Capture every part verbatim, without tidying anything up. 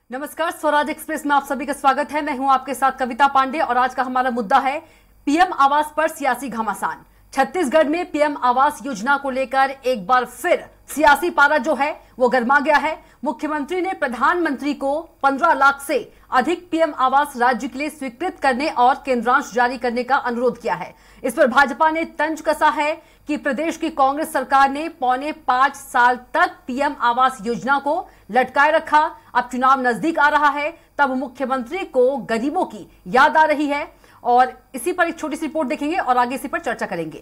नमस्कार, स्वराज एक्सप्रेस में आप सभी का स्वागत है। मैं हूं आपके साथ कविता पांडे और आज का हमारा मुद्दा है पीएम आवास पर सियासी घमासान। छत्तीसगढ़ में पीएम आवास योजना को लेकर एक बार फिर सियासी पारा जो है वो गर्मा गया है। मुख्यमंत्री ने प्रधानमंत्री को पंद्रह लाख से अधिक पीएम आवास राज्य के लिए स्वीकृत करने और केंद्रांश जारी करने का अनुरोध किया है। इस पर भाजपा ने तंज कसा है कि प्रदेश की कांग्रेस सरकार ने पौने पांच साल तक पीएम आवास योजना को लटकाए रखा। अब चुनाव नजदीक आ रहा है, तब मुख्यमंत्री को गरीबों की याद आ रही है और इसी पर एक छोटी सी रिपोर्ट देखेंगे और आगे इसी पर चर्चा करेंगे।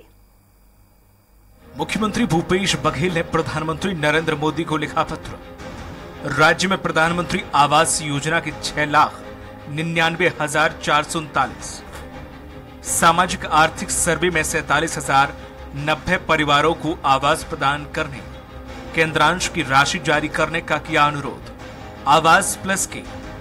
मुख्यमंत्री भूपेश बघेल ने प्रधानमंत्री नरेंद्र मोदी को लिखा पत्र। राज्य में प्रधानमंत्री आवास योजना के छह लाख निन्यानवे हजार चार सौ उनतालीस सामाजिक आर्थिक सर्वे में सैतालीस हजार नब्बे परिवारों को आवास प्रदान करने, केंद्रांश की राशि जारी करने का किया अनुरोध। आवास प्लस के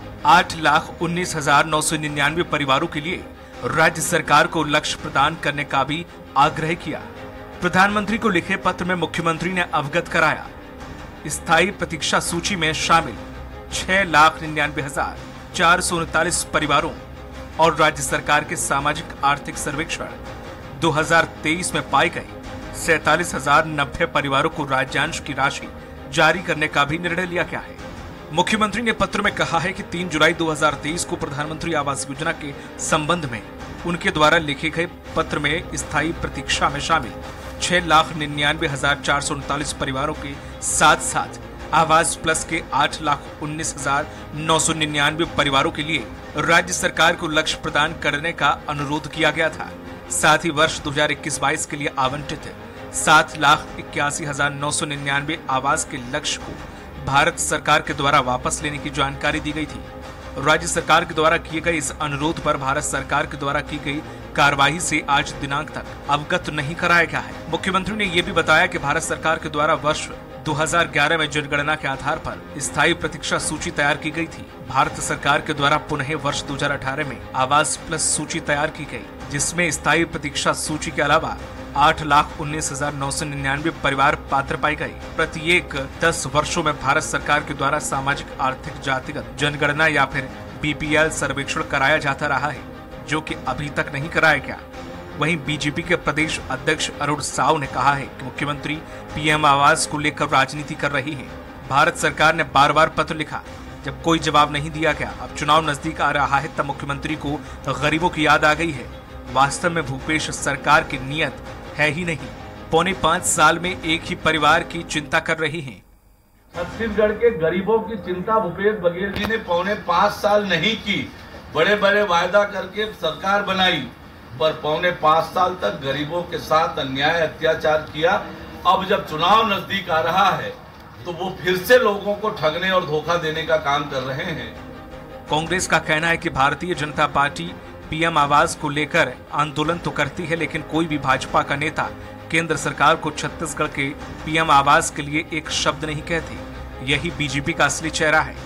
आठ लाख उन्नीस हजार नौ सौ निन्यानवे परिवारों के लिए राज्य सरकार को लक्ष्य प्रदान करने का भी आग्रह किया। प्रधानमंत्री को लिखे पत्र में मुख्यमंत्री ने अवगत कराया, स्थायी प्रतीक्षा सूची में शामिल छह लाख निन्यानवे हजार चार सौ उनतालीस परिवारों और राज्य सरकार के सामाजिक आर्थिक सर्वेक्षण दो हजार तेईस में पाए गए सैतालीस हजार नब्बे परिवारों को राज्यांश की राशि जारी करने का भी निर्णय लिया गया है। मुख्यमंत्री ने पत्र में कहा है कि तीन जुलाई दो हजार तेईस को प्रधानमंत्री आवास योजना के संबंध में उनके द्वारा लिखे गए पत्र में स्थायी प्रतीक्षा में शामिल छह लाख निन्यानवे हजार चार सौ उनतालीस परिवारों के साथ साथ आवास प्लस के आठ लाख उन्नीस हजार नौ सौ निन्यानवे परिवारों के लिए राज्य सरकार को लक्ष्य प्रदान करने का अनुरोध किया गया था। साथ ही वर्ष दो हजार इक्कीस बाईस के लिए आवंटित सात लाख इक्यासी हजार नौ सौ निन्यानवे आवास के लक्ष्य को भारत सरकार के द्वारा वापस लेने की जानकारी दी गई थी। राज्य सरकार के द्वारा किए गए इस अनुरोध पर भारत सरकार के द्वारा की गई कार्यवाही से आज दिनांक तक अवगत नहीं कराया गया है। मुख्यमंत्री ने यह भी बताया कि भारत सरकार के द्वारा वर्ष दो हजार ग्यारह में जनगणना के आधार पर स्थायी प्रतीक्षा सूची तैयार की गई थी। भारत सरकार के द्वारा पुनः वर्ष दो हजार अठारह में आवास प्लस सूची तैयार की गई, जिसमें स्थायी प्रतीक्षा सूची के अलावा आठ लाख उन्नीस हजार नौ सौ निन्यानवे परिवार पात्र पाए गए। प्रत्येक दस वर्षों में भारत सरकार के द्वारा सामाजिक आर्थिक जातिगत जनगणना या फिर बीपीएल सर्वेक्षण कराया जाता रहा है, जो कि अभी तक नहीं कराया गया। वहीं बीजेपी के प्रदेश अध्यक्ष अरुण साव ने कहा है कि मुख्यमंत्री पीएम आवास को लेकर राजनीति कर रही है। भारत सरकार ने बार बार पत्र लिखा, जब कोई जवाब नहीं दिया गया। अब चुनाव नजदीक आ रहा है, तब मुख्यमंत्री को गरीबों की याद आ गई है। वास्तव में भूपेश सरकार की नीयत है ही नहीं, पौने पांच साल में एक ही परिवार की चिंता कर रही है। छत्तीसगढ़ के गरीबों की चिंता भूपेश बघेल जी ने पौने पांच साल नहीं की। बड़े बड़े वायदा करके सरकार बनाई, पर पौने पांच साल तक गरीबों के साथ अन्याय अत्याचार किया। अब जब चुनाव नजदीक आ रहा है तो वो फिर से लोगों को ठगने और धोखा देने का काम कर रहे हैं। कांग्रेस का कहना है कि भारतीय जनता पार्टी पीएम आवास को लेकर आंदोलन तो करती है, लेकिन कोई भी भाजपा का नेता केंद्र सरकार को छत्तीसगढ़ के पीएम आवास के लिए एक शब्द नहीं कहते। यही बीजेपी का असली चेहरा है।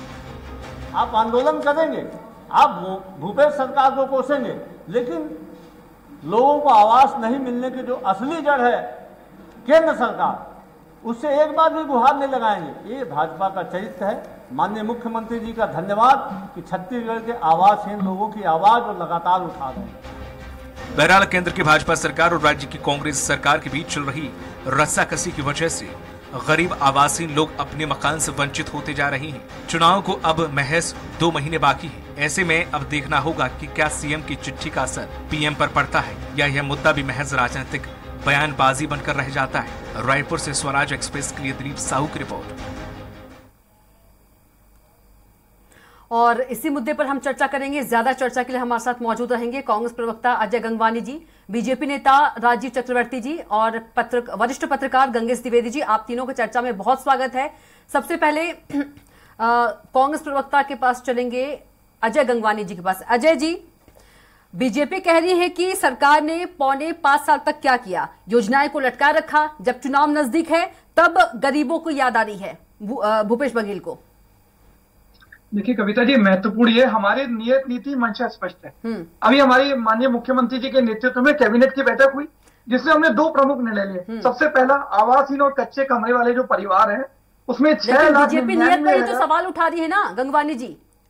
आप आंदोलन करेंगे, आप भूपेश सरकार को कोसेंगे, लेकिन लोगों को आवास नहीं मिलने की जो असली जड़ है केंद्र सरकार, उससे एक बार भी गुहार नहीं लगाएंगे। ये भाजपा का चरित्र है। माननीय मुख्यमंत्री जी का धन्यवाद कि छत्तीसगढ़ के आवासहीन लोगों की आवाज और लगातार उठा रहे हैं। बहरहाल केंद्र की भाजपा सरकार और राज्य की कांग्रेस सरकार के बीच चल रही रस्साकसी की वजह से गरीब आवासीन लोग अपने मकान से वंचित होते जा रहे हैं। चुनाव को अब महज दो महीने बाकी है। ऐसे में अब देखना होगा कि क्या सीएम की चिट्ठी का असर पीएम पर पड़ता है या यह मुद्दा भी महज राजनीतिक बयानबाजी बनकर रह जाता है। रायपुर से स्वराज एक्सप्रेस के लिए दिलीप साहू की रिपोर्ट। और इसी मुद्दे पर हम चर्चा करेंगे। ज्यादा चर्चा के लिए हमारे साथ मौजूद रहेंगे कांग्रेस प्रवक्ता अजय गंगवानी जी, बीजेपी नेता राजीव चक्रवर्ती जी और पत्र वरिष्ठ पत्रकार गंगेश द्विवेदी जी। आप तीनों का चर्चा में बहुत स्वागत है। सबसे पहले कांग्रेस प्रवक्ता के पास चलेंगे, अजय गंगवानी जी के पास। अजय जी, बीजेपी कह रही है कि सरकार ने पौने पांच साल तक क्या किया, योजनाएं को लटका रखा, जब चुनाव नजदीक है तब गरीबों को याद आ रही है भूपेश बघेल को। देखिए कविता जी, महत्वपूर्ण ये हमारे नियत नीति मंशा स्पष्ट है। अभी हमारी माननीय मुख्यमंत्री जी के नेतृत्व में कैबिनेट की बैठक हुई, जिसमें हमने दो प्रमुख निर्णय लिए। सबसे पहला, आवासहीन और कच्चे कमरे वाले जो परिवार हैं उसमें छह लाख बीजेपी नियत पर ही तो सवाल उठा रही है ना गंगवानी जी।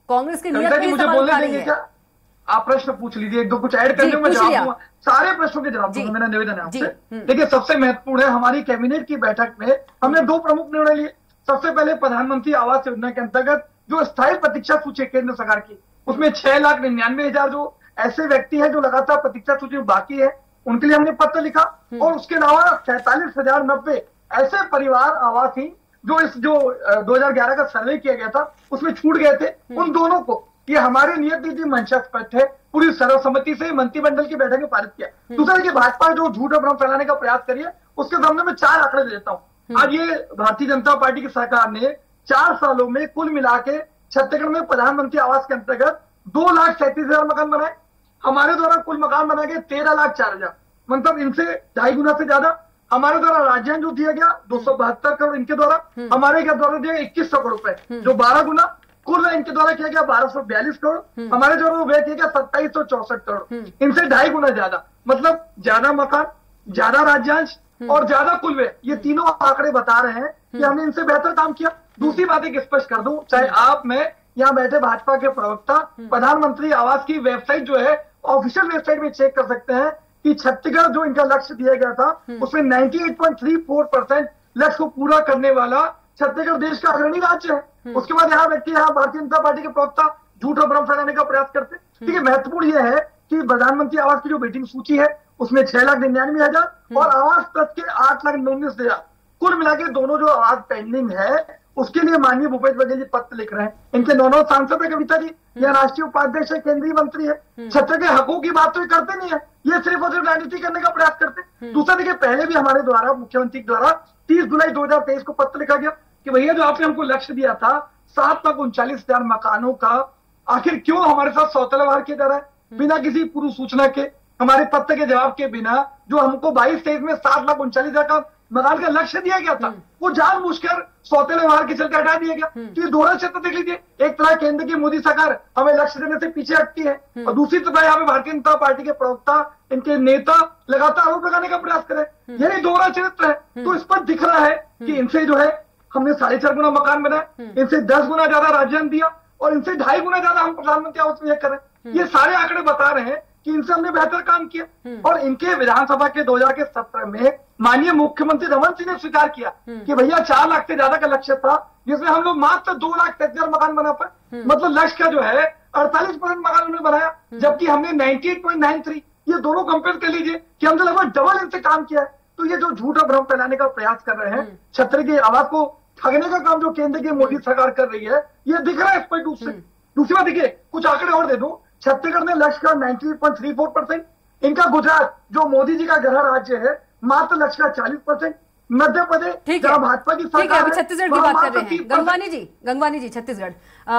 कांग्रेस की नियत कविता पे जी ही मुझे सवाल बोलने उठा रही देंगे है। क्या? आप प्रश्न पूछ लीजिए, एक दो कुछ ऐड करने में मैं पूछ जवाब लिया। दूंगा, सारे प्रश्नों के जवाब जी। दूंगा, मेरा निवेदन है जी, आपसे। हम्म। देखिए सबसे महत्वपूर्ण है, हमारी कैबिनेट की बैठक में हमने दो प्रमुख निर्णय लिए। सबसे पहले प्रधानमंत्री आवास योजना के अंतर्गत जो स्थायी प्रतीक्षा सूची है केंद्र सरकार की, उसमें छह लाख निन्यानवे हजार जो ऐसे व्यक्ति हैं जो लगातार प्रतीक्षा सूची में बाकी है, उनके लिए हमने पत्र लिखा। और उसके अलावा सैंतालीस हजार नब्बे ऐसे परिवार आवासहीन जो इस जो दो हजार ग्यारह का सर्वे किया गया था उसमें छूट गए थे, उन दोनों को, ये हमारी नियत नीति मंशा स्पष्ट है, पूरी सर्वसम्मति से मंत्रिमंडल की बैठक में पारित किया। दूसरा देखिए, भाजपा जो झूठ और भ्रम फैलाने का प्रयास करिए, उसके सामने मैं चार आंकड़े दे देता हूँ। आज ये भारतीय जनता पार्टी की सरकार ने चार सालों में कुल मिला के छत्तीसगढ़ में प्रधानमंत्री आवास के अंतर्गत दो लाख सैंतीस हजार मकान बनाए। हमारे द्वारा कुल मकान बनाए गए तेरह लाख चार हजार, मतलब इनसे ढाई गुना से ज्यादा। हमारे द्वारा राजधानी जो दिया गया दो सौ बहत्तर करोड़, इनके द्वारा हमारे क्या द्वारा दिया इक्कीस सौ करोड़ रुपए, जो बारह गुना। कुल इनके द्वारा किया गया बारह सौ बयालीस करोड़, हमारे द्वारा व्यय किया गया सत्ताईस सौ चौसठ करोड़, इनसे ढाई गुना ज्यादा। मतलब ज्यादा मकान, ज्यादा राज्यांश और ज्यादा कुल व्यय, ये तीनों आंकड़े बता रहे हैं कि हमने इनसे बेहतर काम किया। दूसरी बात एक स्पष्ट कर दूं, चाहे आप, मैं, यहाँ बैठे भाजपा के प्रवक्ता, प्रधानमंत्री आवास की वेबसाइट जो है ऑफिशियल वेबसाइट में चेक कर सकते हैं कि छत्तीसगढ़ जो इनका लक्ष्य दिया गया था उसमें अट्ठानवे पॉइंट तीन चार परसेंट लक्ष्य को पूरा करने वाला छत्तीसगढ़ देश का अग्रणी राज्य है। उसके बाद यहाँ व्यक्ति यहाँ भारतीय जनता पार्टी के प्रवक्ता झूठ और भ्रम फैलाने का प्रयास करते हैं। ठीक है, महत्वपूर्ण यह है कि प्रधानमंत्री आवास की जो वेटिंग सूची है उसमें छह लाख निन्यानवे हजार और आवास तक के आठ लाख उन्नीस हजार, कुल मिला के दोनों जो आवास पेंडिंग है उसके लिए माननीय भूपेश बघेल जी पत्र लिख रहे हैं। इनके नौ नौ सांसद है कविता जी, यह राष्ट्रीय उपाध्यक्ष है, केंद्रीय मंत्री है। छत्तीसगढ़ के हकों की बात तो ये करते नहीं है, ये सिर्फ और सिर्फ राजनीति करने का प्रयास करते हैं। दूसरा देखिए, पहले भी हमारे द्वारा मुख्यमंत्री द्वारा तीस जुलाई दो हजार तेईस को पत्र लिखा गया कि भैया जो आपने हमको लक्ष्य दिया था सात लाख उनचालीस हजार मकानों का, आखिर क्यों हमारे साथ सौतेला व्यवहार किया जा रहा है बिना किसी पूर्व सूचना के, हमारे पत्र के जवाब के बिना। जो हमको बाईस तेईस में सात लाख उनचालीस हजार का मकान का लक्ष्य दिया गया था वो जानबूझकर सौतेले व्यवहार के चलते हटा दिया गया। तो ये दोहरा क्षेत्र देख लीजिए, एक तरह केंद्र की मोदी सरकार हमें लक्ष्य देने से पीछे हटती है और दूसरी तरफ यहाँ पे भारतीय जनता पार्टी के प्रवक्ता, इनके नेता लगातार आरोप लगाने का प्रयास करे, यही दोहरा चरित्र है। तो इस पर दिख रहा है कि इनसे जो है हमने साढ़े चार गुना मकान बनाया, इनसे दस गुना ज्यादा राज्य दिया और इनसे ढाई गुना ज्यादा हम प्रधानमंत्री आवास में कर रहे हैं। ये सारे आंकड़े बता रहे हैं कि इनसे हमने बेहतर काम किया। और इनके विधानसभा के दो हजार के सत्रह में माननीय मुख्यमंत्री रमन सिंह ने स्वीकार किया कि भैया चार लाख से ज्यादा का लक्ष्य था, जिसमें हम लोग मात्र दो लाख तैतीस हजार मकान बना पाए। मतलब लक्ष्य का जो है अड़तालीस परसेंट मकान उन्होंने बनाया, जबकि हमने अट्ठानवे पॉइंट नौ तीन, ये दोनों कंपेयर कर लीजिए कि हमने लगभग डबल इनसे काम किया है। तो ये जो झूठ और भ्रम फैलाने का प्रयास कर रहे हैं, छत्र की आवाज को ठगने का काम जो केंद्र की मोदी सरकार कर रही है, ये दिख रहा है स्पष्ट रूप से। दूसरी बात देखिए, कुछ आंकड़े और दे दूं, छत्तीसगढ़ ने लक्ष्य का ninety point three four percent, इनका गुजरात जो मोदी जी का गृह राज्य है मात्र लक्ष्य का चालीस परसेंट, मध्य प्रदेश जहां भाजपा की सरकार है, अभी छत्तीसगढ़ की बात कर रहे हैं। गंगवानी जी, गंगवानी जी छत्तीसगढ़,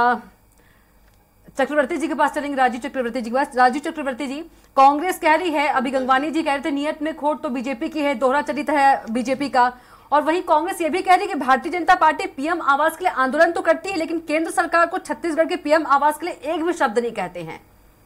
चक्रवर्ती जी के पास चलेंगे, राजीव चक्रवर्ती जी के पास। राजीव चक्रवर्ती जी, कांग्रेस कह रही है, अभी गंगवानी जी कह रहे थे नियत में खोट तो बीजेपी की है, दोहरा चरित्र है बीजेपी का, और वहीं कांग्रेस ये भी कह रही है कि भारतीय जनता पार्टी पीएम आवास के लिए आंदोलन तो करती है लेकिन केंद्र सरकार को छत्तीसगढ़ के पीएम आवास के लिए एक भी शब्द नहीं कहते हैं।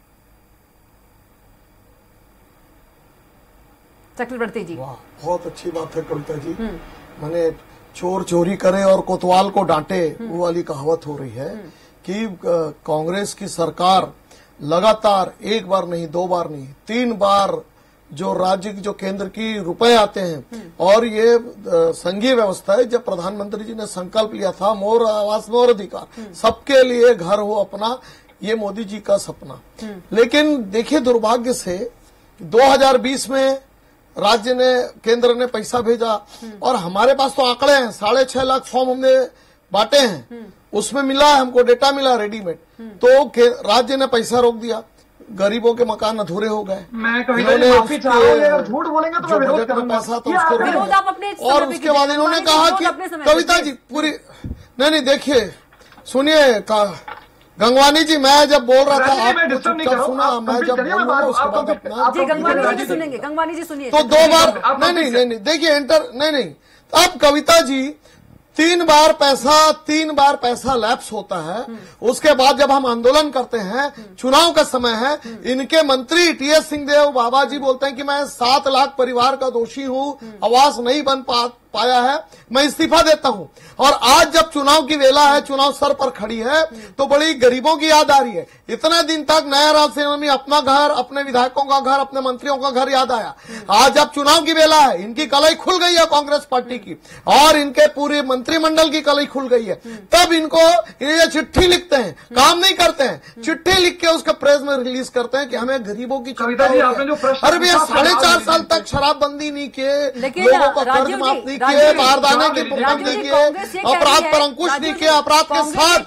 चक्रवर्ती जी, वाह, बहुत अच्छी बात है कविता जी। मैंने चोर चोरी करे और कोतवाल को डांटे, वो वाली कहावत हो रही है कि कांग्रेस की सरकार लगातार एक बार नहीं, दो बार नहीं, तीन बार जो राज्य की जो केंद्र की रुपए आते हैं, और ये संघीय व्यवस्था है। जब प्रधानमंत्री जी ने संकल्प लिया था मोर आवास मोर अधिकार, सबके लिए घर हो अपना, ये मोदी जी का सपना। लेकिन देखिए दुर्भाग्य से दो हजार बीस में राज्य ने, केंद्र ने पैसा भेजा और हमारे पास तो आंकड़े हैं, साढ़े छह लाख फॉर्म हमने बांटे हैं, उसमें मिला है हमको डेटा मिला रेडीमेड, तो राज्य ने पैसा रोक दिया, गरीबों के मकान अधूरे हो गए। मैं माफी चाहूंगा, झूठ बोलेंगे तो मैं विरोध करूंगा। पैसा तो उसको विरोध आप अपने और उसके बाद इन्होंने कहा कि कविता जी पूरी नहीं नहीं देखिए सुनिए गंगवानी जी, मैं जब बोल रहा था आप सुना, मैं जब बोलूंगा उसके बाद अपना जी गंगवानी जी सुनेंगे, गंगवानी जी सुनिए। तो दो बार नहीं नहीं नहीं नहीं देखिए इंटर नहीं नहीं अब कविता जी तीन बार पैसा तीन बार पैसा लैप्स होता है, उसके बाद जब हम आंदोलन करते हैं, चुनाव का समय है, इनके मंत्री टी एस सिंहदेव बाबा जी बोलते हैं कि मैं सात लाख परिवार का दोषी हूं, आवास नहीं बन पा, पाया है, मैं इस्तीफा देता हूं। और आज जब चुनाव की वेला है, चुनाव सर पर खड़ी है, तो बड़ी गरीबों की याद आ रही है। इतने दिन तक नया राज सेना में अपना घर, अपने विधायकों का घर, अपने मंत्रियों का घर याद आया। आज जब चुनाव की वेला है, इनकी कलाई खुल गई है कांग्रेस पार्टी की, और इनके पूरे मंत्रिमंडल की कलाई खुल गई है। तब इनको ये चिट्ठी लिखते हैं, काम नहीं करते हैं, चिट्ठी लिख के उसका प्रेस में रिलीज करते हैं कि हमें गरीबों की चिंता हो है। अरे भैया साढ़े चार साल तक शराबबंदी नहीं किए, लोगों को कर्ज माफ नहीं किए, बारदाने की बंद नहीं किए, अपराध पर अंकुश नहीं किया, अपराध के साथ,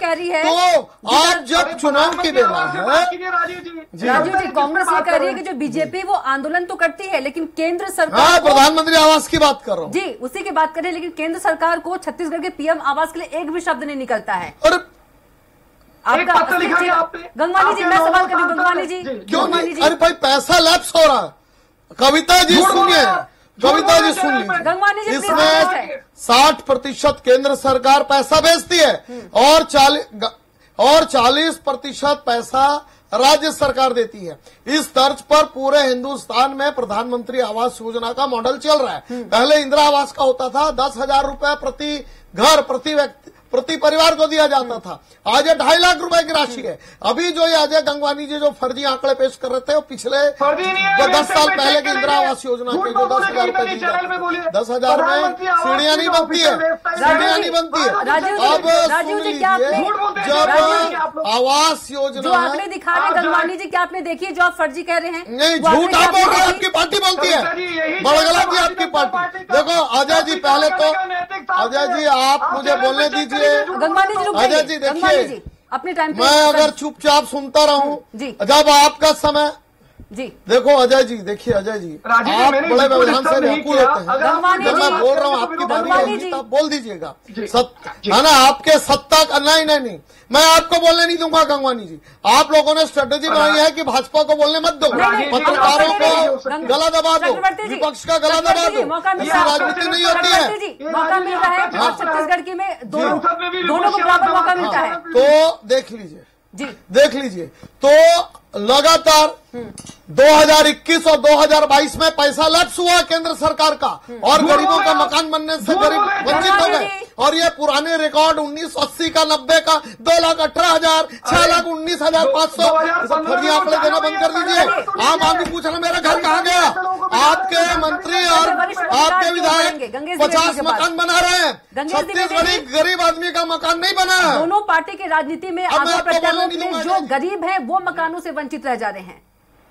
तो आज जब चुनाव की वेला है। राजीव जी, कांग्रेस ये कह रही है कि जो बीजेपी वो आंदोलन तो करती है, लेकिन केंद्र सरकार, हाँ, प्रधानमंत्री आवास की बात कर रहा हूँ जी, उसी की बात कर रहे हैं, लेकिन केंद्र सरकार को छत्तीसगढ़ के पीएम आवास के लिए एक भी शब्द नहीं निकलता है। और आपका गंगवानी जी, मैं सवाल कर रही हूँ, गंगवानी जी, गंगवानी जी, अरे भाई पैसा लैप्स हो रहा है। कविता जी सुनिए, कविता जी सुन लीजिए, गंगवानी जी, इसमें साठ प्रतिशत केंद्र सरकार पैसा भेजती है और चालीस और चालीस प्रतिशत पैसा राज्य सरकार देती है। इस तर्ज पर पूरे हिंदुस्तान में प्रधानमंत्री आवास योजना का मॉडल चल रहा है। पहले इंदिरा आवास का होता था, दस हजार रुपए प्रति घर, प्रति व्यक्ति, प्रति परिवार को दिया जाता था। आज ये ढाई लाख रुपए की राशि है। अभी जो ये अजय गंगवानी जी जो फर्जी आंकड़े पेश कर रहे थे, वो पिछले दस साल पहले की इंदिरा आवास योजना के जो दस हजार रुपए दी जाती, दस हजार में सीढ़ियां नहीं बनती है, सीढ़ियां नहीं बनती है। अब सुन लीजिए, जब आवास योजना जो आंकड़े दिखा रहे गंगवानी जी, क्या आपने देखी जो आप फर्जी कह रहे हैं? नहीं, झूठ आप बोल रहे हैं, आपकी पार्टी बोलती है, बड़गला जी आपकी पार्टी। देखो अजय जी, पहले तो अजय जी आप मुझे बोलने दीजिए। गंगवानी जी, अजय जी देखिए, अपने टाइम पे मैं अगर चुपचाप सुनता रहूं, जब आपका समय, जी देखो अजय जी, देखिए अजय जी, आप बड़े व्यवधान से व्याकुल होते हैं। जब मैं बोल रहा हूँ आपकी बारी आएगी तब बोल दीजिएगा, है ना। आपके सत्ता का नहीं नहीं नहीं मैं आपको बोलने नहीं दूंगा गंगवानी जी। आप लोगों ने स्ट्रेटेजी बनाई है कि भाजपा को बोलने मत दो, पत्रकारों को गला दबा दो, विपक्ष का गला दबा दो, इससे राजनीति नहीं होती है। मौका मिल रहा है छत्तीसगढ़ की में दोनों दोनों को बराबर मौका मिलता है। तो देख लीजिए जी, देख लीजिए, तो लगातार दो हज़ार इक्कीस और दो हज़ार बाईस में पैसा लैप्स हुआ केंद्र सरकार का, और गरीबों का मकान बनने से गरीब वंचित हो गए। और ये पुराने रिकॉर्ड उन्नीस सौ अस्सी का, नब्बे का, दो लाख अठारह हजार, छह लाख उन्नीस हजार पांच सौ फर्जी आंकड़े देना बंद कर दीजिए। आम आदमी पूछ रहा मेरा घर कहाँ गया? आपके मंत्री और आपके विधायक पचास मकान बना रहे हैं, छत्तीसगढ़ी गरीब आदमी का मकान नहीं बना है। दोनों पार्टी की राजनीति में आरोप प्रत्यारोप में जो गरीब है वो मकानों से वंचित रह जा रहे हैं।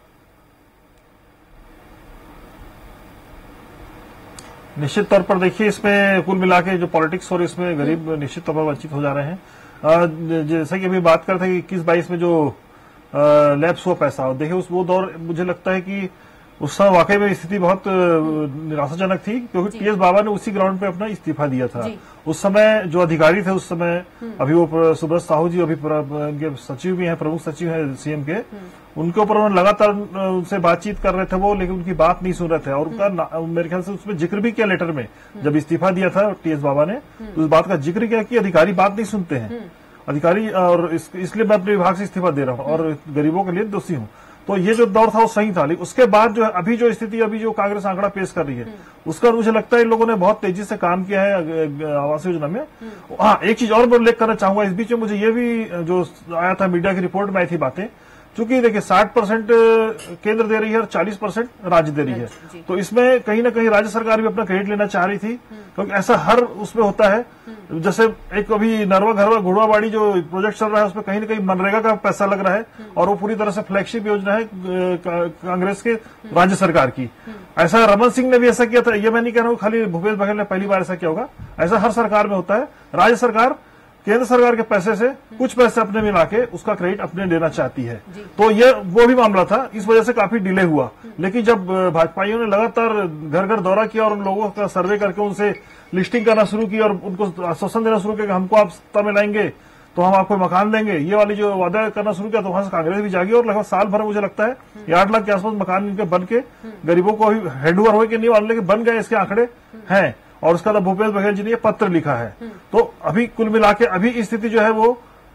निश्चित तौर पर देखिए, इसमें कुल मिला के जो पॉलिटिक्स और इसमें गरीब निश्चित तौर पर वंचित हो जा रहे हैं। जैसा कि अभी बात करते हैं कि इक्कीस बाईस में जो लैप्स हुआ पैसा, देखिए उस वो दौर मुझे लगता है कि उस समय वाकई में स्थिति बहुत निराशाजनक थी, क्योंकि टीएस बाबा ने उसी ग्राउंड पे अपना इस्तीफा दिया था। उस समय जो अधिकारी थे उस समय, अभी वो सुब्रत साहू जी अभी इनके सचिव भी हैं, प्रमुख सचिव हैं सीएम के, उनके ऊपर उन्होंने लगातार उनसे बातचीत कर रहे थे वो, लेकिन उनकी बात नहीं सुन रहे थे। और उनका मेरे ख्याल से उसमें जिक्र भी किया लेटर में, जब इस्तीफा दिया था टीएस बाबा ने, तो उस बात का जिक्र किया कि अधिकारी बात नहीं सुनते हैं अधिकारी, और इसलिए मैं अपने विभाग से इस्तीफा दे रहा हूँ और गरीबों के लिए दोषी हूँ। तो ये जो दौर था वो सही था। लेकिन उसके बाद जो है अभी जो स्थिति, अभी जो कांग्रेस आंकड़ा पेश कर रही है, उसका मुझे लगता है इन लोगों ने बहुत तेजी से काम किया है आवास योजना में। हाँ, एक चीज और मैं उल्लेख करना चाहूंगा इस बीच में, मुझे ये भी जो आया था मीडिया की रिपोर्ट में आई थी बातें, चूंकि देखिए साठ परसेंट केंद्र दे रही है और चालीस परसेंट राज्य दे रही है, तो इसमें कहीं ना कहीं राज्य सरकार भी अपना क्रेडिट लेना चाह रही थी, क्योंकि ऐसा हर उसमें होता है। जैसे एक अभी नरवा घरवा घुड़वाबाड़ी जो प्रोजेक्ट चल रहा है, उसमें कहीं ना कहीं मनरेगा का पैसा लग रहा है, और वो पूरी तरह से फ्लैगशिप योजना है कांग्रेस के राज्य सरकार की। ऐसा रमन सिंह ने भी ऐसा किया था। ये मैं नहीं कह रहा हूँ खाली भूपेश बघेल ने पहली बार ऐसा किया होगा, ऐसा हर सरकार में होता है। राज्य सरकार केंद्र सरकार के पैसे से कुछ पैसे अपने मिला के उसका क्रेडिट अपने लेना चाहती है, तो ये वो भी मामला था। इस वजह से काफी डिले हुआ। लेकिन जब भाजपाइयों ने लगातार घर घर दौरा किया और उन लोगों का सर्वे करके उनसे लिस्टिंग करना शुरू की और उनको आश्वासन देना शुरू किया कि हमको आप सत्ता में लाएंगे तो हम आपको मकान देंगे, ये वाली जो वादा करना शुरू किया, तो वहां से कांग्रेस भी जागी और लगभग साल भर मुझे लगता है आठ लाख के आसपास मकान इनके बन के गरीबों को अभी हैंड ओवर हुए कि नहीं वाले, लेकिन बन गए, इसके आंकड़े हैं। और उसका तो भूपेश बघेल जी ने ये पत्र लिखा है। तो अभी कुल मिला के अभी स्थिति जो है वो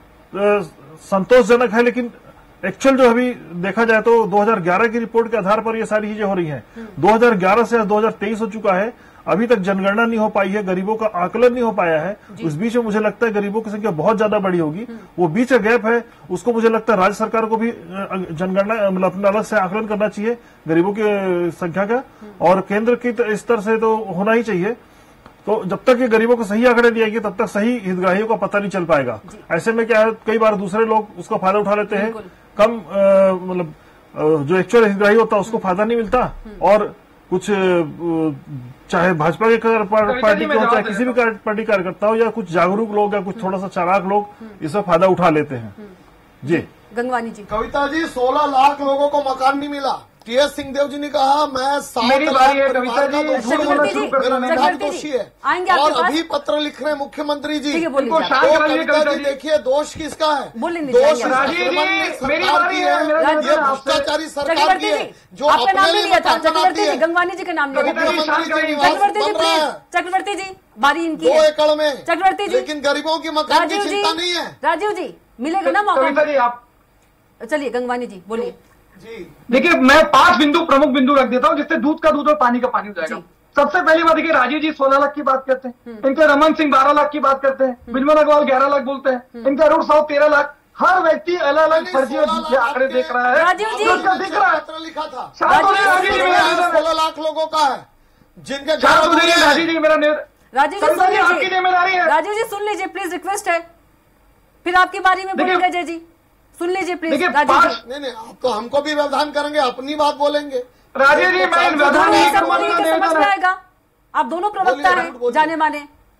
संतोषजनक है, लेकिन एक्चुअल जो अभी देखा जाए तो दो हज़ार ग्यारह की रिपोर्ट के आधार पर ये सारी चीजें हो रही हैं। दो हज़ार ग्यारह से दो हज़ार तेईस हो चुका है, अभी तक जनगणना नहीं हो पाई है, गरीबों का आकलन नहीं हो पाया है। उस बीच में मुझे लगता है गरीबों की संख्या बहुत ज्यादा बड़ी होगी। वो बीच का गैप है, उसको मुझे लगता है राज्य सरकार को भी जनगणना मतलब अपना अलग से आकलन करना चाहिए गरीबों की संख्या का, और केंद्र की स्तर से तो होना ही चाहिए। तो जब तक ये गरीबों को सही आंकड़े दिएगी तब तक सही हितग्राहियों का पता नहीं चल पाएगा। ऐसे में क्या है, कई बार दूसरे लोग उसका फायदा उठा लेते हैं, कम मतलब जो एक्चुअल हितग्राही होता है उसको फायदा नहीं मिलता, और कुछ चाहे भाजपा के पार्टी के हो चाहे किसी भी पार्टी कार्यकर्ता हो, या कुछ जागरूक लोग या कुछ थोड़ा सा चालाक लोग इसका फायदा उठा लेते हैं। जी गंगवानी जी। कविता जी, सोलह लाख लोगों को मकान नहीं मिला। टी एस सिंहदेव जी ने कहा मैं सात मेरी बारी है कविता जी, दोषी है, और अभी पत्र लिख रहे हैं मुख्यमंत्री जी। इनको शांत कराइए कविता जी। देखिए दोष किसका है, दोष राजीव जी, मेरी बारी है, ये भ्रष्टाचारी सरकार की है जो आपका नाम अपने नहीं लिए लिया था, मकान बनाती चक्रवर्ती जी, है। गंगवानी जी का नाम लिया था। चक्रवर्ती चक्रवर्ती जी प्लीज, चक्रवर्ती जी बारी इनकी दो है। एकड़ में, चक्रवर्ती जी, लेकिन गरीबों की मकान की राजीव जी, चिंता नहीं है। राजीव जी मिलेगा ना मौका। कविता जी आप चलिए गंगवानी जी बोलिए। जी देखिए, मैं पांच बिंदु प्रमुख बिंदु रख देता हूं जिससे दूध का दूध और पानी का पानी हो जाएगा। सबसे पहली बात देखिए, राजीव जी सोलह लाख की बात करते हैं, इनके रमन सिंह बारह लाख की बात करते हैं, बिजमन अग्रवाल ग्यारह लाख बोलते हैं, इनका अरुण साहु तेरह लाख। हर व्यक्ति अलग अलग फर्जी और झूठे आंकड़े देख रहा है। राजीव जी, उसका दिख रहा है, पत्र लिखा था राजीव जी मेरा सोलह लाख लोगों का है जिनके राजीव जी मेरा राजीव जी सुन लीजिए, जिम्मेदारी है। राजीव जी सुन लीजिए प्लीज, रिक्वेस्ट है। फिर आपकी बारी में बोलेंगे जय जी, सुन लीजिए प्लीज देखिए, राजीव जी। नहीं नहीं, आप तो हमको भी व्यवधान करेंगे, अपनी बात बोलेंगे। राजीव जी मैं व्यवधान दोनों नहीं सब करूंगा, बोलिए कि समझ निवेदन में है। आएगा। आप दोनों प्रवक्ता बोलिए, हैं बोलिए। जाने माने।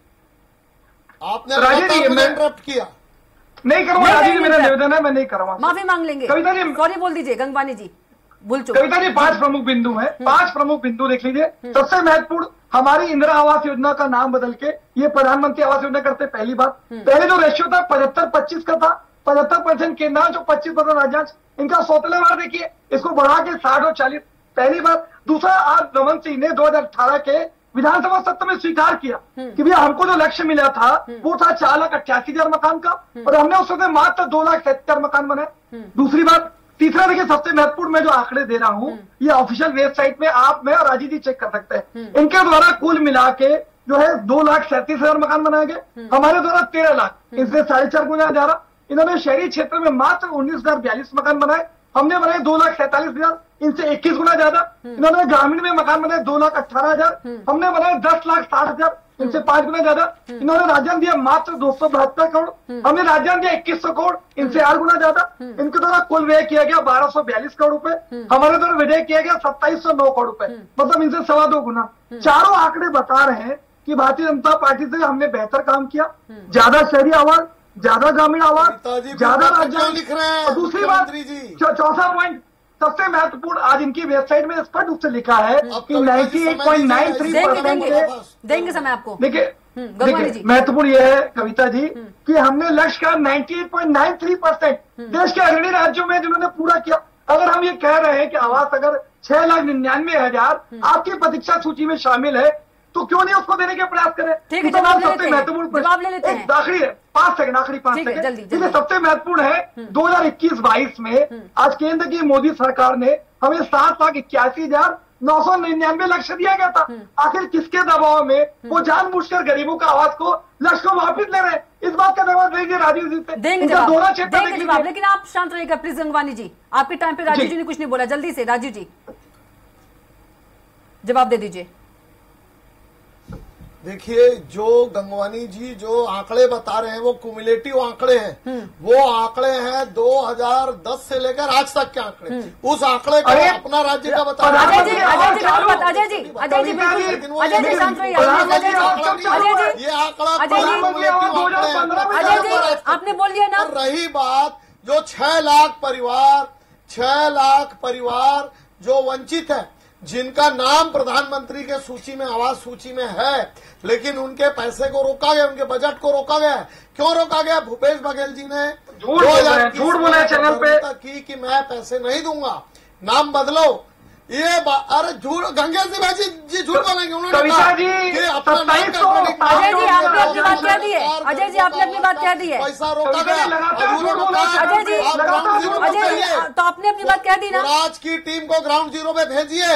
आपने राजीव जी, मैं- इंटरप्ट किया। नहीं करूंगा नहीं राजीव जी, मेरा करेंगे। निवेदन है, मैं नहीं करूंगा। माफी मांग लेंगे। कविता जी, सॉरी बोल दीजिए गंगवानी जी, भूल चुक। कविता जी पांच प्रमुख बिंदु हैं, पांच प्रमुख बिंदु देख लीजिए। सबसे महत्वपूर्ण, हमारी इंदिरा आवास योजना का नाम बदल के ये प्रधानमंत्री आवास योजना करते। पहली बात, पहले जो रेशियो था पचहत्तर पच्चीस का था, पचहत्तर परसेंट केंद्रांश और पच्चीस परसेंट राज्यांश। इनका सौतेलावार देखिए, इसको बढ़ा के साठ और चालीस। पहली बात। दूसरा, आज रमन सिंह ने दो हजार अठारह के विधानसभा सत्र में स्वीकार किया कि भैया हमको जो लक्ष्य मिला था वो था चार लाख अट्ठासी हजार मकान का, और हमने उस समय मात्र दो लाख सत्तर मकान बनाए। दूसरी बात। तीसरा देखिए, सबसे महत्वपूर्ण, मैं जो आंकड़े दे रहा हूं ये ऑफिशियल वेबसाइट में आप, मैं और राजीव जी चेक कर सकते हैं। इनके द्वारा कुल मिला के जो है दो लाख सैंतीस हजार मकान बनाए गए, हमारे द्वारा तेरह लाख, इससे साढ़े चार गुना ज्यादा। इन्होंने शहरी क्षेत्र में मात्र उन्नीस हजार बयालीस मकान बनाए, हमने बनाए दो लाख सैंतालीस हजार, इनसे इक्कीस गुना ज्यादा। इन्होंने ग्रामीण में मकान बनाए दो लाख अठारह हजार, हमने बनाए दस लाख साठ हजार, इनसे पांच गुना ज्यादा। इन्होंने राजधान दिया मात्र दो सौ बहत्तर करोड़, हमने राजधान दिया इक्कीस सौ करोड़, इनसे आठ गुना ज्यादा। इनके द्वारा कुल व्यय किया गया बारह सौ बयालीस करोड़ रुपए, हमारे द्वारा व्यय किया गया सत्ताईस सौ नौ करोड़ रुपए, मतलब इनसे सवा दो गुना। चारों आंकड़े बता रहे हैं कि भारतीय जनता पार्टी से हमने बेहतर काम किया, ज्यादा शहरी आवाज, ज्यादा ग्रामीण आवाज, ज्यादा राज्य लिख रहे हैं। और दूसरी बात, चौथा पॉइंट सबसे महत्वपूर्ण, आज इनकी वेबसाइट में स्पष्ट रूप से लिखा है कि अट्ठानवे पॉइंट नौ तीन देंगे परसेंट देंगे के देंगे समय आपको। देखिए गंगवानी जी। देखिए महत्वपूर्ण यह है कविता जी कि हमने लक्ष्य का अट्ठानवे पॉइंट नौ तीन परसेंट देश के अग्रणी राज्यों में जिन्होंने पूरा किया। अगर हम ये कह रहे हैं कि आवास अगर छह लाख निन्यानवे हजार आपकी प्रतीक्षा सूची में शामिल है तो क्यों नहीं उसको देने के प्रयास करें। ठीक है, तो जवाब ले सबसे लेते हैं। महत्वपूर्ण प्रश्न- जवाब ले लेते हैं। एक आखिरी है, पांच सेकंड आखिरी पांच ठीक है, सेकंड जल्दी, इसलिए जल्दी। सबसे महत्वपूर्ण है दो हजार इक्कीस बाईस में आज केंद्र की मोदी सरकार ने हमें सात लाख इक्यासी हजार नौ सौ निन्यानवे लक्ष्य दिया गया था। आखिर किसके दबाव में वो जानबूझकर गरीबों का आवाज को लक्ष्य को वापिस ले रहे हैं, इस बात का जवाब दीजिए राजीव जी से। देंगे इनका जवाब, दोहरा क्षेत्र देंगे देख जवाब, लीजिए। लेकिन आप शांत रहिएगा प्लीज गंगवानी जी। आपके टाइम पे राजीव जी। जी ने कुछ नहीं बोला, जल्दी से राजीव जी जवाब दे दीजिए। देखिए, जो गंगवानी जी जो आंकड़े बता रहे हैं वो क्यूमुलेटिव आंकड़े हैं, वो आंकड़े हैं दो हजार दस से लेकर आज तक के आंकड़े। उस आंकड़े को अरे, अपना राज्य का बता रहे अजय हैं। जी, अजय जी, बिल्कुल मत- अजय जी, अजय जी बिल्कुल, अजय जी शांत रहिए, अजय जी, अजय जी, ये आंकड़ा अजय जी, अजय जी आपने बोल दिया ना। और रही बात जो छह लाख परिवार, छह लाख परिवार जो वंचित है, जिनका नाम प्रधानमंत्री के सूची में, आवास सूची में है, लेकिन उनके पैसे को रोका गया, उनके बजट को रोका गया। क्यों रोका गया? भूपेश बघेल जी ने झूठ बोल रहे हैं, झूठ बोले हैं चैनल पे की कि मैं पैसे नहीं दूंगा, नाम बदलो। ये अरे झूठ, गंगा जी भाई जी झूठ बोलेंगे। उन्होंने कविता कहा जी, कि अपना नाम सत्ताईस सौ करने के अजय जी, बाद आपने अपनी बात कह दी है। अजय जी, आपने अपनी बात कह दी है। पैसा रोका कविता जी, गया। लगातार अब उन्होंने झूठ कहा, बोला। अजय जी, आप ग्राउंड जीरो पे अजय जाइए। जी, तो आपने अपनी बात कह दी ना। स्वराज की टीम को ग्राउंड जीरो पे भेजिए।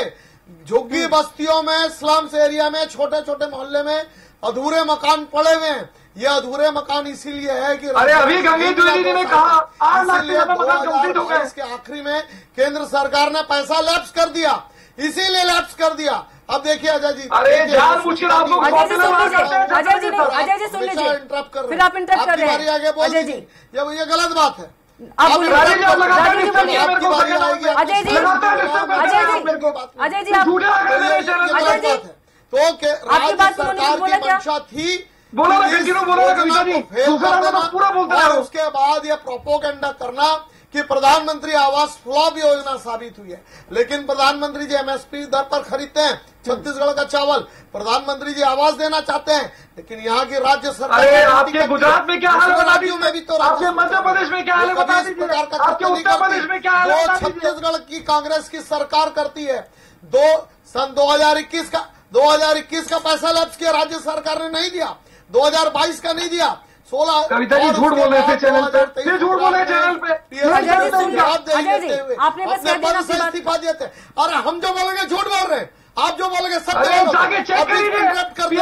झुग्गी बस्तियों में, स्लम्स एरिया में, छोटे छोटे मोहल्ले में अधूरे मकान पड़े हुए हैं। ये अधूरे मकान इसीलिए है कि अरे अभी गंगेश द्विवेदी जी ने कहा आठ लाख से मकान कंप्लीट हो गए। इसके आखिरी में केंद्र सरकार ने पैसा लैप्स कर दिया, इसीलिए लैप्स कर दिया। अब देखिए अजय जी, अरे जानबूझकर आप लोग अजय जी सुन लीजिए, अजय जी अजय जी सुन लीजिए, इंटरप्ट कर फिर आप इंटरप्ट कर रहे हैं आगे बोल अजय जी, ये ये गलत बात है। आप बोलिए अजय जी आप लगातार अजय जी डिस्टर्ब बोलिए, किए मेरे को, अजय जी लगातार डिस्टर्ब करते हैं आप मेरे को। अजय जी आप झूठे आंकड़े मेरे चैनल पे। अजय जी तो आपकी बात राज्य सुनो, सरकार बोला की क्या? मंशा थी बोलो ना, कंटिन्यू बोलो ना कविता जी, दूसरा नंबर पूरा बोलते और रहो। उसके बाद ये प्रोपोगंडा करना कि प्रधानमंत्री आवास फ्लॉप योजना साबित हुई है। लेकिन प्रधानमंत्री जी एमएसपी दर पर खरीदते हैं छत्तीसगढ़ का चावल, प्रधानमंत्री जी आवास देना चाहते हैं, लेकिन यहाँ की राज्य सरकार, अरे आपके गुजरात में क्या हाल है बता दीजिए, में भी तो आपके मध्य प्रदेश में क्या हाल है बता दीजिए, आपके उत्तर प्रदेश में क्या हाल है बता दीजिए। छत्तीसगढ़ की कांग्रेस की सरकार करती है। दो सन दो हजार इक्कीस का दो हजार इक्कीस का पैसा लैप्स किया, राज्य सरकार ने नहीं दिया। दो हजार बाईस का नहीं दिया। सोलह कविता जी झूठ बोल रहे थे चैनल पे, फिर झूठ बोल रहे चैनल पे। अजय जी सुन लीजिए, अजय जी आपने बस कह दिया से इस्तीफा दिए थे। अरे हम जो बोलेंगे झूठ बोल रहे हैं, आप जो बोलेंगे सब अरे जाके चेक करिए,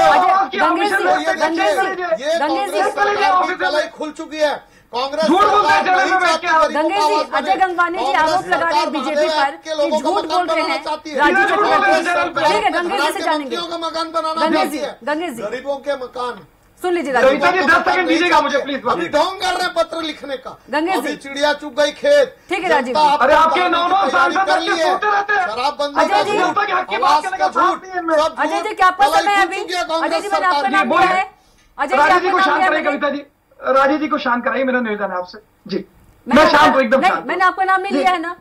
ये खुल चुकी है। कांग्रेस झूठ बोलते हैं चैनल पे बैठ के। गंगेश जी, अजय गंगवानी जी आरोप लगा रहे हैं बीजेपी पर कि झूठ बोल रहे हैं राजीव चक्रवर्ती। ठीक है, गंगेश जी से जानेंगे। का मकान बनाना गंगेश जी, गंगेश जी गरीबों के मकान सुन लीजिए, कविता जी दस सेकंड दीजिएगा मुझे प्लीज। अभी ढोंग कर रहे हैं पत्र लिखने का। गंगेश अभी जी चिड़िया चुग गई खेत। ठीक है राजीव, अरे आपके नौ नौ सांसद कर लिए सोते रहते हैं। शराबबंदी अजय जी, आवास का झूठ। अजय जी क्या आपका समय है अभी? अजय जी मैंने आपका नाम लिया है, अजय जी राजीव जी को आपका नाम शांत लिया कराइए है। कविता जी, राजीव जी को शांत कराइए, मेरा निवेदन है आपसे जी। मैं शांत हूँ एकदम नहीं, शांत। मैंने आपका नाम नहीं लिया है ना।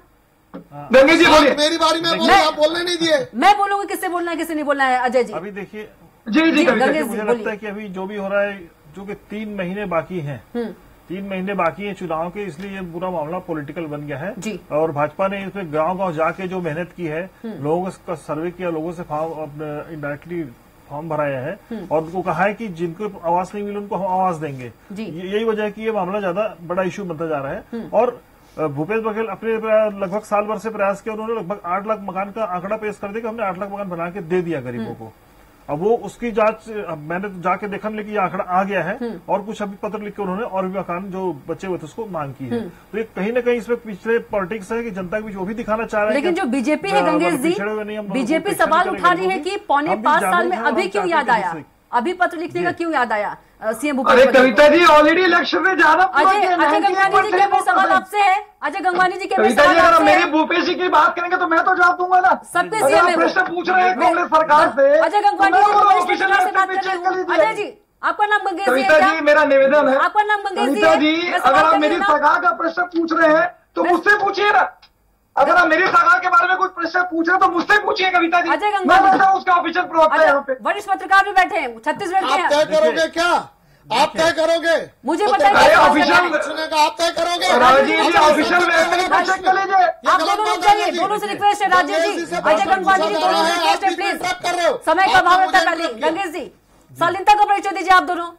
गंगेश जी बोलिए। मेरी बारी में बोले, आप बोलने नहीं दिए। मैं बोलूंगी किससे बोलना है किससे नहीं बोलना है। अजय जी अभी देखिए, जी जी कविता जी गंगेश जी मुझे बोलिए। लगता है कि अभी जो भी हो रहा है, जो कि तीन महीने बाकी हैं, तीन महीने बाकी हैं चुनाव के, इसलिए ये पूरा मामला पॉलिटिकल बन गया है। जी। और भाजपा ने इसमें गांव गांव जाके जो मेहनत की है, लोगों का सर्वे किया, लोगों से फॉर्म इंडायरेक्टली फॉर्म भराया है और उनको कहा है कि जिनको आवास नहीं मिले उनको हम आवास देंगे। यही वजह है कि ये मामला ज्यादा बड़ा इश्यू बनता जा रहा है। और भूपेश बघेल अपने लगभग साल भर से प्रयास किया, उन्होंने लगभग आठ लाख मकान का आंकड़ा पेश कर दिया कि हमने आठ लाख मकान बना के दे दिया गरीबों को। अब वो उसकी जांच मैंने तो जाके देखा, लेकिन ये आंकड़ा आ गया है और कुछ अभी पत्र लिख के उन्होंने और भी मकान जो बचे हुए थे उसको मांग की है। तो ये कहीं ना कहीं इसमें पिछले पॉलिटिक्स है कि जनता के बीच वो भी दिखाना चाह रहा है। लेकिन जो बीजेपी है गंगेश जी, बीजेपी सवाल उठा रही है कि पौने पांच साल में अभी क्यों याद आया, अभी पत्र लिखने का क्यों याद आया सीएम भूपेश अरे बघेल को? कविता जी ऑलरेडी इलेक्शन में ज्यादा अजय अजय गंगवानी जी के सवाल आपसे है। अजय गंगवानी जी के कविता जी सवाल अगर आपसे मेरी है। भूपेश जी की बात करेंगे तो मैं तो जवाब दूंगा ना। सबके अगर सीएम आप है वो। प्रश्न पूछ रहे हैं कांग्रेस सरकार से, अजय गंगवानी जी तो मैं को ऑफिशियल से बात कर चेक रही कर हूँ। लीजिए। अजय जी आपका नाम गंगेश जी है कविता क्या? जी मेरा निवेदन है, आपका नाम गंगेश जी कविता है? जी मैं अगर सवाल आप कर मेरी रही हूँ ना। सरकार का प्रश्न पूछ रहे हैं तो मुझसे पूछिए ना। अगर आप मेरी सरकार के बारे में कुछ प्रश्न पूछ रहे हैं तो मुझसे पूछिए कविता जी। अजय मैं गंगवानी बैठा हूं उसका ऑफिशियल प्रवक्ता है यहाँ पे। वरिष्ठ पत्रकार भी बैठे हैं, छत्तीसगढ़ के आप तय हैं। करोगे क्या? आप तय करोगे? मुझे तो पता है तय कि करोगे। ऑफिशियल- पूछने का आप तय करोगे? राजीव जी ऑफिशियल वेबसाइट पर चेक कर लीजिए। आप दोनों रुक जाइए, दोनों से रिक्वेस्ट है राजीव जी, अजय गंगवानी जी दोनों से रिक्वेस्ट है प्लीज, कर रहे हो समय का अभाव आपने रहता है। मुझे पहले गंगेश जी शालीनता का परिचय दीजिए आप दोनों।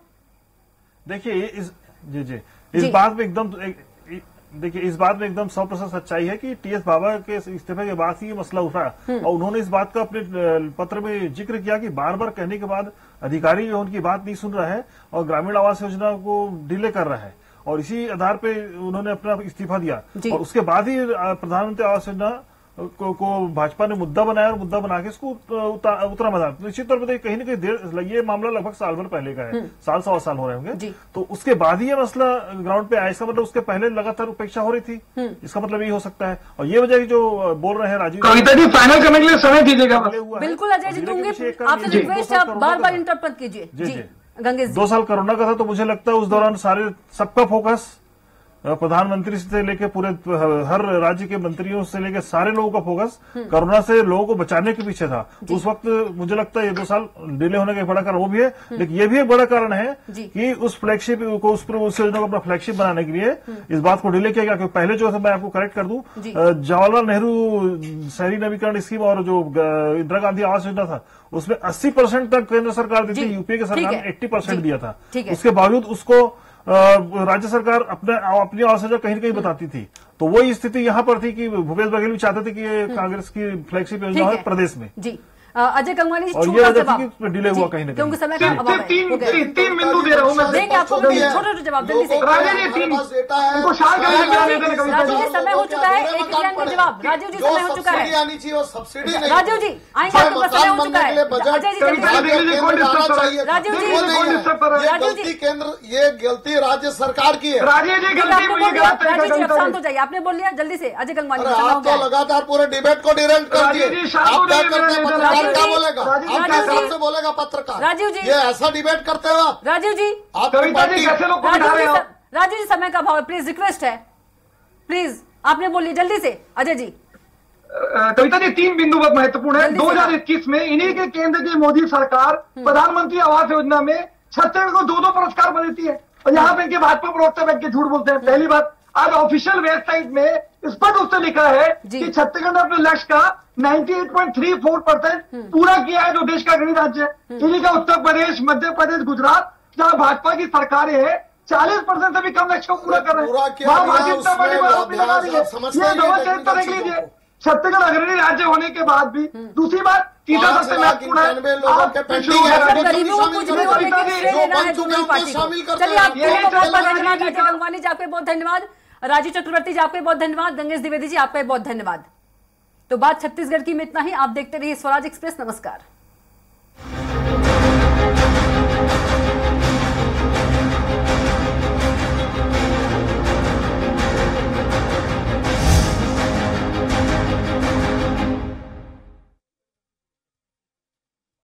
देखिए इस जी जी इस जी। बात में एकदम एक, देखिए इस बात में एकदम सौ प्रतिशत सच्चाई है कि टीएस बाबा के इस्तीफे के बाद ही ये मसला उठा और उन्होंने इस बात का अपने पत्र में जिक्र किया कि बार बार कहने के बाद अधिकारी जो उनकी बात नहीं सुन रहा है और ग्रामीण आवास योजना को डिले कर रहा है और इसी आधार पे उन्होंने अपना इस्तीफा दिया और उसके बाद ही प्रधानमंत्री आवास योजना को, को भाजपा ने मुद्दा बनाया और मुद्दा बना के इसको उता, उतरा मैदान। निश्चित तौर पर कहीं ना कहीं देर, ये मामला लगभग साल भर पहले का है, साल सवा साल हो रहे होंगे, तो उसके बाद ही ये मसला ग्राउंड पे आया। इसका मतलब उसके पहले लगातार उपेक्षा हो रही थी, इसका मतलब ये हो सकता है। और ये वजह जो बोल रहे हैं राजीव कविता जी फाइनल कमेंट के लिए समय दीजिएगा। बिल्कुल अजय जी दूंगी, आपसे रिक्वेस्ट है आप बार बार इंटरप्ट मत कीजिए। जी गंगेश जी, दो साल कोरोना का था तो मुझे लगता है उस दौरान सारे सबका फोकस प्रधानमंत्री से लेके पूरे हर राज्य के मंत्रियों से लेके सारे लोगों का फोकस कोरोना से लोगों को बचाने के पीछे था। उस वक्त मुझे लगता है ये दो साल डिले होने का एक बड़ा कारण वो भी है, लेकिन ये भी एक बड़ा कारण है कि उस फ्लैगशिप को उस योजना को अपना फ्लैगशिप बनाने के लिए इस बात को डिले किया गया। क्योंकि पहले जो है मैं आपको करेक्ट कर दूं, जवाहरलाल नेहरू शहरी नवीकरण स्कीम और जो इंदिरा गांधी आवास योजना था उसमें अस्सी परसेंट तक केंद्र सरकार दी थी, यूपीए की सरकार ने अस्सी परसेंट दिया था। उसके बावजूद उसको राज्य सरकार अपने अपनी आवास योजना कहीं न कहीं बताती थी तो वही स्थिति यहाँ पर थी कि भूपेश बघेल भी चाहते थे कि ये कांग्रेस की फ्लैगशिप योजना है प्रदेश में जी। अजय कंगवानी जी, और ये वजह थी कि डिले हुआ कहीं ना क्योंकि समय का अभाव है। तीन तीन बिंदु दे रहा हूँ मैं, देंगे आपको छोटे छोटे जवाब जल्दी से। राजीव जी तीन इनको शांत करने राजीव जी समय हो चुका है, एक एक लाइन का जवाब। राजीव जी समय हो चुका है, आनी चाहिए और सब्सिडी नहीं। राजीव जी आएंगे, आपके पास समय हो चुका है। अजय जी जल्दी से। राजीव जी राजीव जी केंद्र ये गलती राज्य सरकार की है। राजीव जी राजीव जी अब शांत हो जाइए, आपने बोल लिया, जल्दी से अजय कंगवानी। आप तो लगातार पूरे डिबेट को डिरेक्ट कर दिए। आप क्या करते हैं, पत्रकार क्या बोलेगा, आप क्या हिसाब से बोलेगा पत्रकार? राजीव जी ये ऐसा डिबेट करते हो आप? राजीव जी आप कविता जी कैसे लोग राजीव जी राजीव जी समय का अभाव है, प्लीज रिक्वेस्ट है, प्लीज आपने बोलिए जल्दी से। अजय जी कविता जी तीन बिंदु बहुत महत्वपूर्ण है। दो हजार इक्कीस में इन्हीं के केंद्र की मोदी सरकार प्रधानमंत्री आवास योजना में छत्तीसगढ़ को दो दो पुरस्कार देती है और यहाँ पे इनके भाजपा प्रवक्ता बैठ के झूठ बोलते हैं। पहली बात, आज ऑफिशियल वेबसाइट में स्पष्ट रूप से लिखा है कि छत्तीसगढ़ ने अपने लक्ष्य का अट्ठानवे पॉइंट तीन चार परसेंट पूरा किया है, जो देश का अग्रणी राज्य है। इन्हीं का उत्तर प्रदेश, मध्य प्रदेश, गुजरात, जहां भाजपा की सरकारें हैं, चालीस परसेंट से भी कम लक्ष्य को पूरा कर रहे हैं। वहां भाजपा पार्टी को आरोप लगा रही है। ये डबल चरित्र देख लीजिए। छत्तीसगढ़ अग्रणी राज्य होने के बाद भी। दूसरी बात, तीसरा सबसे महत्वपूर्ण है, गरीबों को कुछ भी हो लेकिन श्रेय लेना है दूसरी पार्टी को। चलिए आपको बहुत बहुत धन्यवाद। अजय कंगवानी जी आपके बहुत धन्यवाद, राजीव चक्रवर्ती जी आपके बहुत धन्यवाद, गंगेश द्विवेदी जी आपका बहुत धन्यवाद। तो बात छत्तीसगढ़ की में इतना ही। आप देखते रहिए स्वराज एक्सप्रेस। नमस्कार।